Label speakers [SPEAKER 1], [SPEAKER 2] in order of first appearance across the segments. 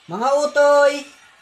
[SPEAKER 1] Mga utoy!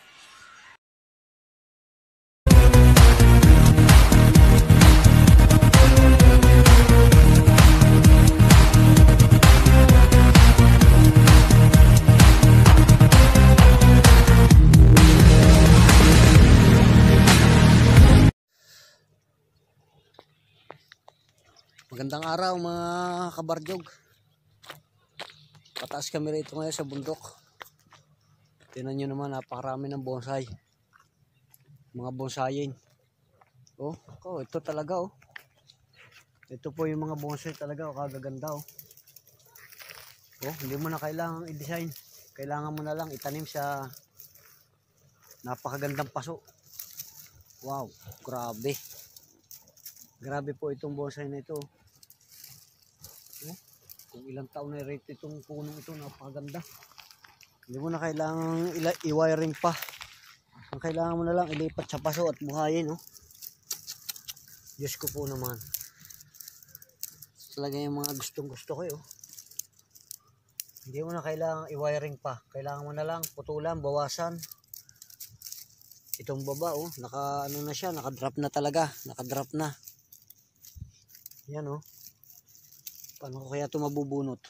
[SPEAKER 1] Magandang araw mga kabarjog. Pataas kami rito ngayon sa bundok. Tingnan nyo naman, napakarami ng bonsai. Mga bonsayin. Oh, ito talaga oh. Ito po yung mga bonsai talaga, kagaganda oh. Oh, hindi mo na kailangang i-design. Kailangan mo na lang itanim sa napakagandang paso. Wow, grabe. Grabe po itong bonsai na ito. Oh, kung ilang taon na rate itong punong ito, napakaganda. Hindi mo na kailangang i-wiring pa. Ang kailangan mo na lang ilipat sa paso at buhayin, no? Diyos ko po naman. Talaga yung mga gustong-gusto ko, oh. Hindi mo na kailangang i-wiring pa. Kailangan mo na lang putulan, bawasan. Itong baba, oh, ano na siya, naka-drop na talaga. Naka-drop na. Yan, oh. Paano ko kaya ito mabubunot?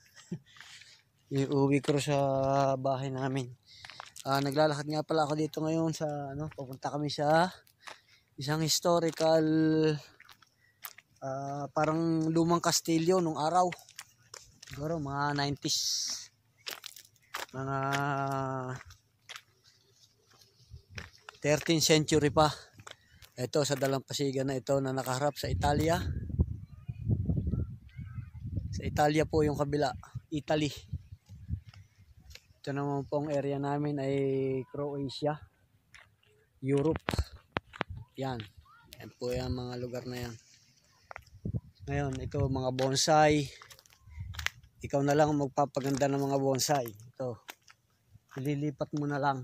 [SPEAKER 1] Iuwi ko sa bahay namin. Naglalakad nga pala ako dito ngayon sa papunta kami sa isang historical parang lumang kastilyo nung araw. Siguro mga 90s. Mga 13th century pa. Ito sa dalampasigan na ito na nakaharap sa Italia. Sa Italia po yung kabila, Italy. Ito naman pong area namin ay Croatia, Europe. Yan. Yan po yung mga lugar na yan. Ngayon, ito mga bonsai. Ikaw na lang magpapaganda ng mga bonsai. Ito. Ililipat mo na lang.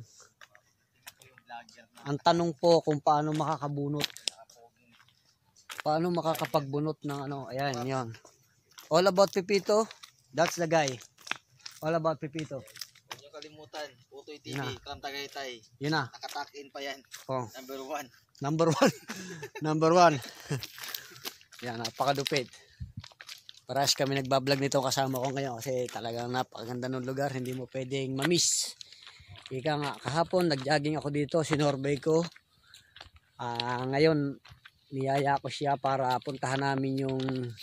[SPEAKER 1] Ang tanong po kung paano makakabunot. Paano makakapagbunot ng ayan, yan. All about Pipito. That's the guy. All about Pipito.
[SPEAKER 2] Kalimutan, Utoy TV, Clam Tagaytay.
[SPEAKER 1] Yun na.
[SPEAKER 2] Nakatakin pa yan.
[SPEAKER 1] Oh.
[SPEAKER 2] Number 1.
[SPEAKER 1] Number 1. Number 1. Yan, napakadupit. Parehas kami nagbablog nito kasama ko ngayon kasi talagang napakaganda ng lugar. Hindi mo pwedeng mamiss. Ika nga, kahapon nag-jogging ako dito, sinorvey ko. Ngayon, niyaya ko siya para puntahan namin yung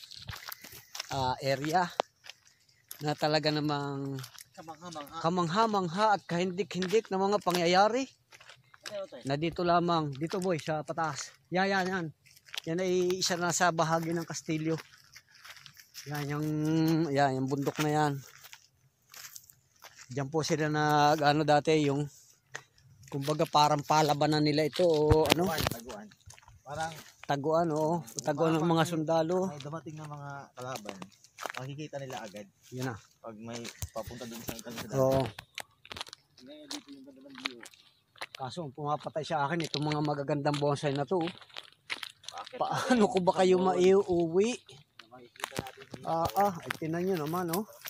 [SPEAKER 1] area na talaga namang kamangha-mangha at kahindik-hindik na mga pangyayari na dito lamang, dito boy, sa pataas. Yan. Yan ay isa na sa bahagi ng kastilyo. Yung bundok na yan. Diyan po sila dati yung kumbaga parang palabanan nila ito o
[SPEAKER 2] Taguan. Parang
[SPEAKER 1] taguan taguan ng mga sundalo.
[SPEAKER 2] may dumating na mga kalaban, makikita nila agad.
[SPEAKER 1] Yan na.
[SPEAKER 2] Pag may papunta dun sa kanila.
[SPEAKER 1] Oo.
[SPEAKER 2] Ngayon dito yung ganda ng view.
[SPEAKER 1] Kaso pumapatay sa akin itong mga magagandang bonsai na to. Paano ko ba kayo maiuwi?
[SPEAKER 2] Makikita natin dito.
[SPEAKER 1] Ay tinan nyo naman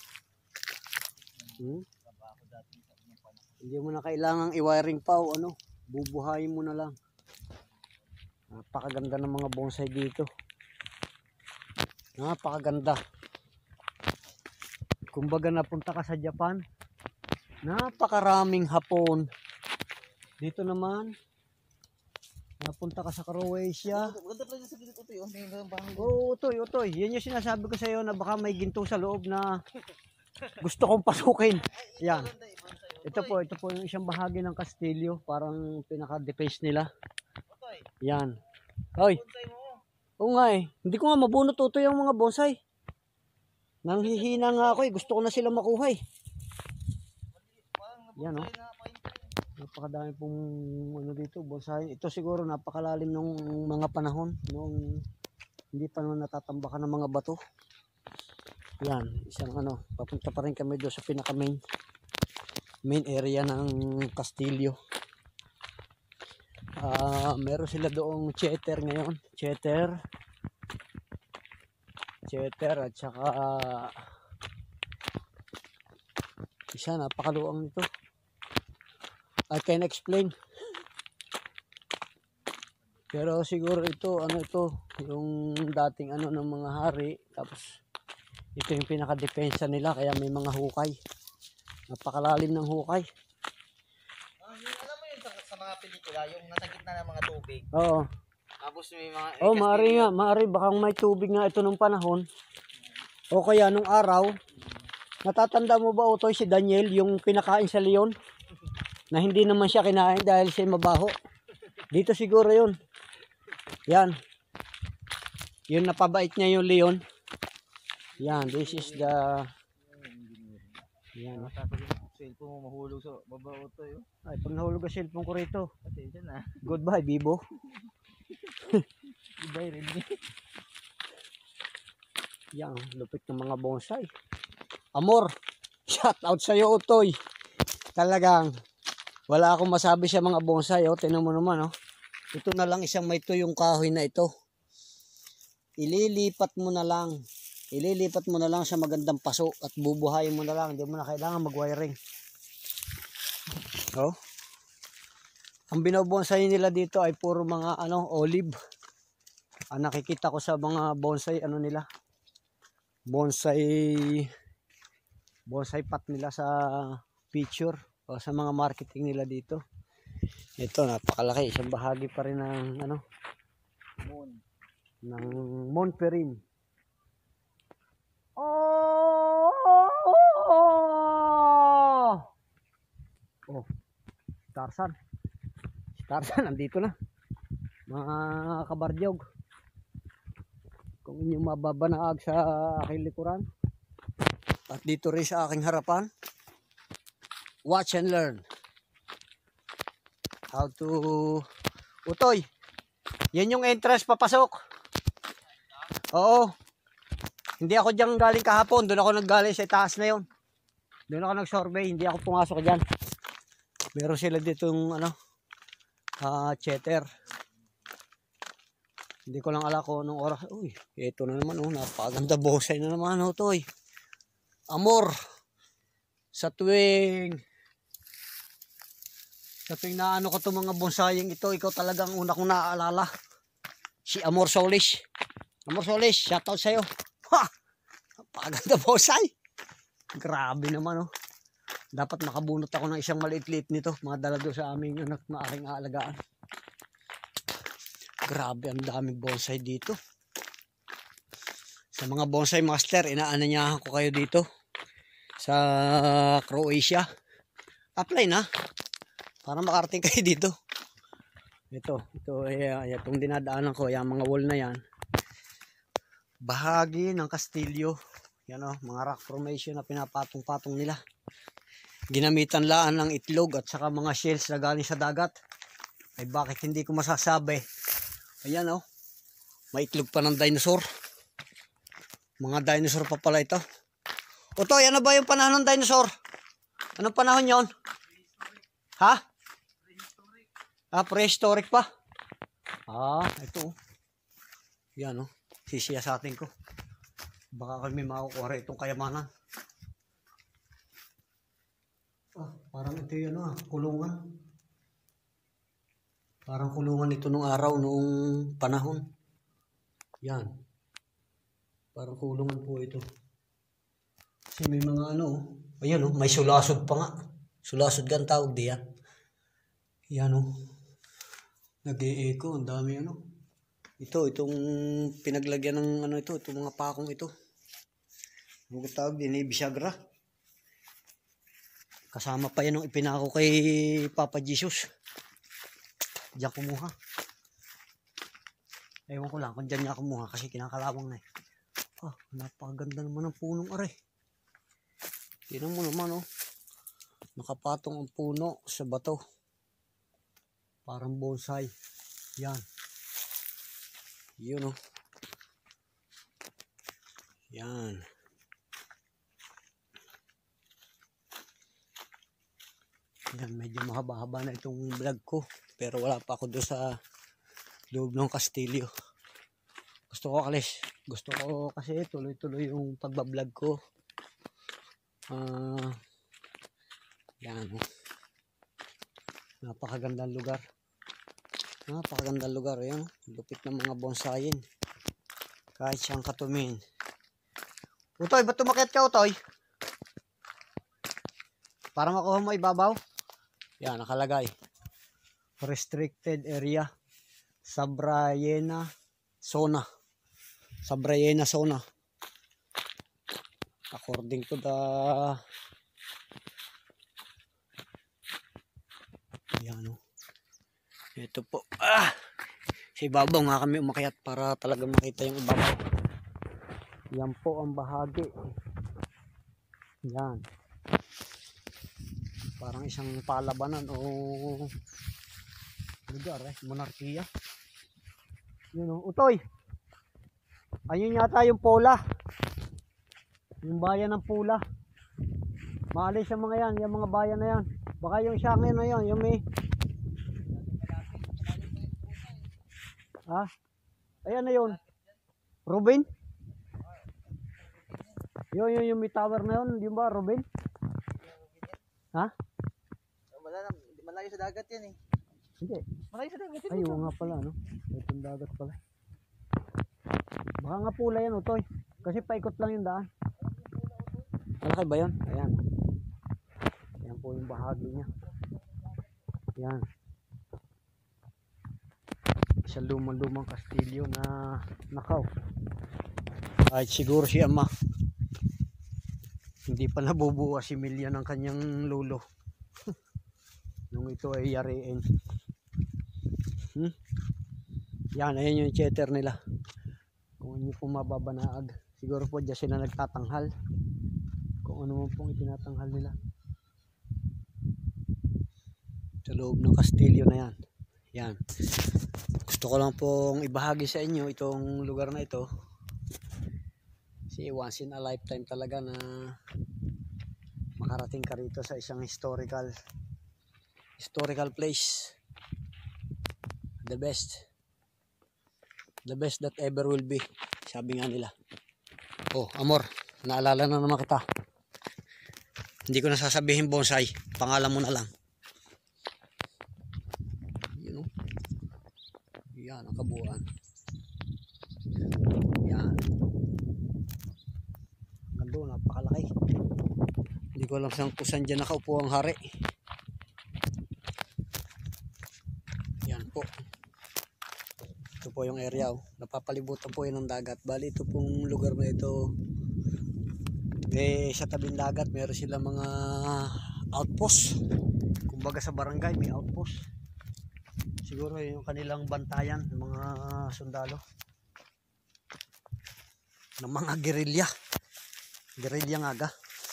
[SPEAKER 1] Hindi mo na kailangang i-wiring pa o bubuhayin mo na lang. Napakaganda ng mga bonsai dito. Napakaganda. Kumbaga napunta ka sa Japan, napakaraming Hapon. Dito naman, napunta ka sa Croatia.
[SPEAKER 2] Maganda pala sa gilid Utoy. May mga bahay.
[SPEAKER 1] Oo, utoy. Yan yung sinasabi ko sa iyo na baka may ginto sa loob na gusto kong pasukin. Yan. Ito po yung isang bahagi ng kastilyo, parang pinaka-defense nila. Yan. Hoy. Oo nga eh. Hindi ko nga mabunot utoy ang mga bonsai. Nanghihina nga ako eh. Gusto ko na sila makuha eh. Yan napakadami pong dito, bonsai. Ito siguro napakalalim ng mga panahon. Noong hindi pa naman natatambakan ng mga bato. Yan. Isang papunta pa rin kami doon sa main area ng kastilyo. Meron sila doong cheddar ngayon. Cheddar at saka isa napakaluang nito. I can explain. Pero siguro ito, ano ito, yung dating ano ng mga hari. Tapos ito yung pinaka-depensa nila, kaya may mga hukay. Napakalalim ng hukay.
[SPEAKER 2] Yung, alam mo yun sa mga pelikula, yung nasa gitna ng mga tubig.
[SPEAKER 1] Oo.
[SPEAKER 2] Tapos may mga...
[SPEAKER 1] Oh, maari nga, maari baka may tubig nga ito nung panahon. O kaya nung araw, natatanda mo ba Utoy si Daniel, yung pinakain sa leon? Na hindi naman siya kinain dahil siya mabaho. Dito siguro yun. Yan. Yun napabait niya yung leon. Yan, this is the... Yan.
[SPEAKER 2] Cellphone mo mahulog sa babaw to yun.
[SPEAKER 1] Ay, pag nahulog ang cellphone ko rito.
[SPEAKER 2] Attention na.
[SPEAKER 1] Goodbye, Bibo.
[SPEAKER 2] Goodbye, Redmi.
[SPEAKER 1] Yan, lupit ng mga bonsai. Amor, shout out sa'yo, Utoy. Talagang, wala akong masabi sa mga bonsai. Oh. Tingnan mo naman, oh. Ito na lang isang may tuyong kahoy na ito. Ililipat mo na lang. Ililipat mo na lang sa magandang paso at bubuhayin mo na lang. Hindi mo na kailangan mag-wiring. Oh. Ang binobonsai nila dito ay puro mga olive. Ang nakikita ko sa mga bonsai nila. Bonsai pot nila sa picture o sa mga marketing nila dito. Ito napakalaki, isang bahagi pa rin ng ng Monferin. Oh, Tarzan nandito na, mga kabardyog. Kung inyong mababanaag sa aking likuran at dito rin sa aking harapan, watch and learn how to... Utoy, yan yung entrance papasok. Oo, hindi ako dyan galing kahapon, doon ako naggaling sa taas na yon. Doon ako nag-survey, hindi ako pumasok dyan. Meron sila dito yung cheddar. Hindi ko lang alam kung anong oras. Uy, ito na naman, napakaganda bonsai na naman, Utoy. Amor, sa tuwing naano ko itong mga bonsai ito, ikaw talagang una kong naaalala. Si Amor Solis. Amor Solis, shoutout sa'yo. Ha! Napakaganda bonsai. Grabe naman, Dapat makabunot ako ng isang maliit-liit nito. Mga dala doon sa aming anak na aking aalagaan. Grabe, ang daming bonsai dito. Sa mga bonsai master, inaanyayahan ko kayo dito sa Croatia. Apply na para makarating kayo dito. Ito itong dinadaanan ko, yung mga wall na yan. Bahagi ng kastilyo. Yan mga rock formation na pinapatong-patong nila. Ginamitan laan ng itlog at saka mga shells na galing sa dagat. Ay bakit hindi ko masasabi? Ayan may itlog pa ng dinosaur. Mga dinosaur pa pala ito. Utoy, ano ba yung panahon ng dinosaur? Anong panahon yon? Ha? Prehistoric pa. Ito. Yan sisiyasatin ko. Baka kami makukuha itong kayamanan. Parang ito yun kulungan. Parang kulungan ito nung araw, noong panahon. Yan. Parang kulungan po ito. Kasi may mga ayan may sulasod pa nga. Sulasod ka ang tawag diyan. Yan nag-e-echo, ang dami itong pinaglagyan ng itong mga pakong ito. Ano tawag din, bisagra. Kasama pa yan ipinako kay Papa Jesus. Diyan kumuha. Ewan ko lang kung diyan niya kumuha kasi kinakalawang na napakaganda naman ng punong are. Tingnan mo naman nakapatong ang puno sa bato. Parang bonsai. Yan. Yun Yan. Yan, medyo mahaba-haba na itong vlog ko. Pero wala pa ako doon sa loob ng kastilyo. Gusto ko kasi tuloy-tuloy yung pagbablog ko. Yan Napakagandang lugar. Napakagandang lugar. Ayan, lupit ng mga bonsayin. Kahit siyang katumin. Utoy, ba't tumakit ka, Utoy? Para makuha mo ibabaw. Yan, nakalagay. Restricted area. Sabrayena zona. Sabrayena zona. According to the yan o. Ito po. Sa ibabaw nga kami umakyat para talaga makita yung ibabaw. Yan po ang bahagi. Yan. Parang isang palabanan o lugar monarkiya. Yun o. Utoy. Ayun yata yung Pola. Yung bayan ng Pula. Maalis yung mga yan. Yung mga bayan na yan. Baka yung Siangin na yan. Yung may... Ayan na yun. Ruben? Yung may tower na yun. Yung ba Ruben?
[SPEAKER 2] Wala lang, malayo sa dagat yan eh.
[SPEAKER 1] Hindi.
[SPEAKER 2] Malayo sa dagat yan.
[SPEAKER 1] Ay, nga pala, no? Itong dagat pala. Baka nga Pula yan, Utoy. Kasi paikot lang yung daan. Malaki ba yun? Ayan. Ayan po yung bahagi niya. Ayan. Isang lumang kastilyo na nakaw. Ay, siguro si Ama. Hindi pa nabubuo si Milya ng kanyang lolo. Nung ito ay yariin. Yan, ayan yung cheddar nila. Kung ano po mababanaag. Siguro po dyan sila nagtatanghal. Kung ano mo pong itinatanghal nila. Sa loob ng kastilyo na yan. Yan. Gusto ko lang pong ibahagi sa inyo itong lugar na ito. Kasi once in a lifetime talaga na makarating ka rito sa isang historical place. The best that ever will be, sabi nga nila. Oh, Amor, naalala na naman kita. Hindi ko na sasabihin bonsai, pangalan mo na lang. You know? Yan ang kabuuan. Yan. Ganda, napakalaki. Hindi ko alam kung saan dyan nakaupo ang hari. Yan po. Ito po yung area. Napapalibutan po yun ng dagat. Bali ito pong lugar na ito. Sa tabing dagat meron sila mga outpost. Kumbaga sa barangay may outpost. Siguro yung kanilang bantayan ng mga sundalo. Ng mga gerilya. Gerilya nga.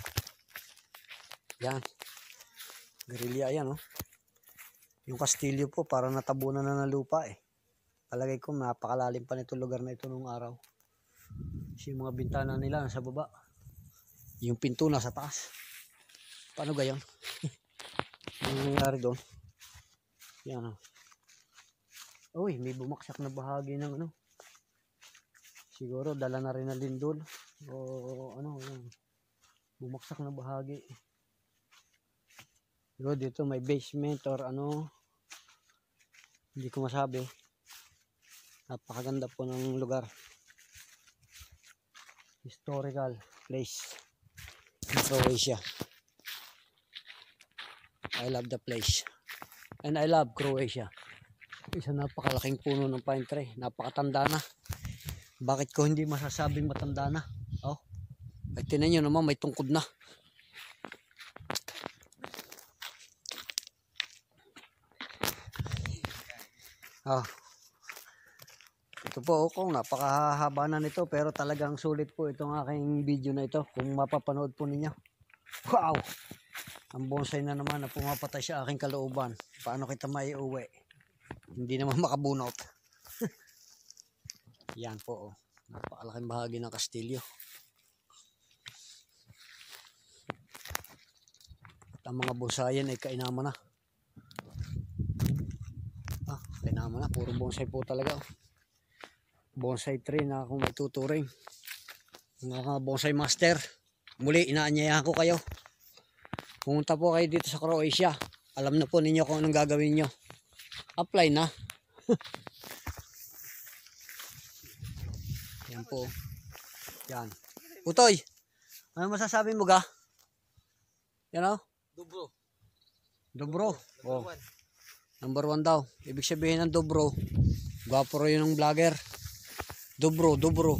[SPEAKER 1] Yan. Gerilya yan, oh. Yung kastilyo po para natabunan na ng lupa eh. Palagay ko napakalalim pa nito lugar na ito nung araw. Kasi yung mga bintana nila nasa baba. Yung pinto nasa taas. Paano gayon? Ano nangyari doon? Yan, oh. Uy, may bumaksak na bahagi ng ano. Siguro dala na rin na lindol. O ano, yan. Bumaksak na bahagi. Siguro dito may basement or ano. Hindi ko masabi. Napakaganda po ng lugar. Historical place in Croatia. I love the place. And I love Croatia. Isa napakalaking puno ng pine tree. Napakatanda na. Bakit ko hindi masasabing matanda na? Oh. Ay tinan nyo naman may tungkod na. Oh. Ito po kung napakahaba na nito pero talagang sulit po itong aking video na ito kung mapapanood po ninyo. Wow! Ang bonsai na naman na pumapatay sa aking kalooban. Paano kita maiuwi? Hindi naman makabunot. Yan po, oh. Napakalaking bahagi ng kastilyo. At ang mga bonsayan ay kainaman na. Kainaman na. Puro bonsai po talaga, oh. Bonsai tree na kung may tuturing. Mga bonsai master. Muli, inaanyayahan ko kayo. Pumunta po kayo dito sa Croatia. Alam na po ninyo kung anong gagawin nyo. Apply na. Yan po. Yan. Utoy, ano masasabi mo ga? Yan o?
[SPEAKER 2] Dobro.
[SPEAKER 1] Dobro. Oh.
[SPEAKER 2] Number 1.
[SPEAKER 1] Number 1 daw. Ibig sabihin ng dobro. Gwapo rin yung vlogger. Dobro.
[SPEAKER 2] Dobro.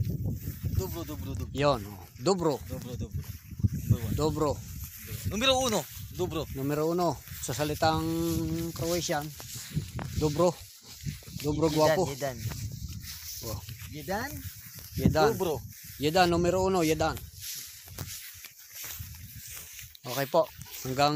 [SPEAKER 1] Yon. Oh. Dobro. Dobro.
[SPEAKER 2] Numero 1. Dobro.
[SPEAKER 1] Numero 1. Sa salitang Croatian. Dobro. Dobro gwapo.
[SPEAKER 2] Jedan.
[SPEAKER 1] Oh.
[SPEAKER 2] Jedan.
[SPEAKER 1] Yedan.
[SPEAKER 2] Dobro.
[SPEAKER 1] Yedan. Numero 1. Yedan. Okay po. Hanggang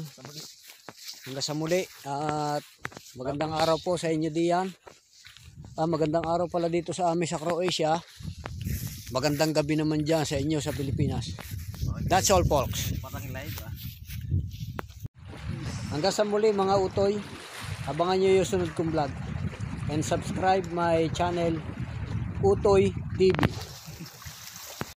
[SPEAKER 1] sa muli. At magandang araw po sa inyo diyan. Magandang araw pala dito sa amin sa Croatia. Magandang gabi naman dyan sa inyo sa Pilipinas. That's all folks.
[SPEAKER 2] Parang live
[SPEAKER 1] Hanggang sa muli mga utoy. Abangan nyo yung sunod kong vlog. And subscribe my channel Utoy TV.